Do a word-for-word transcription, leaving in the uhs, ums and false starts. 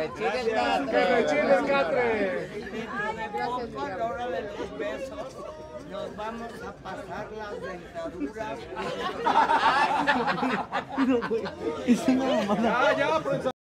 rechine el catre. Que rechine el catre. Poco a la hora de los besos, nos vamos a pasar las dentaduras. Ya, ya, profesor.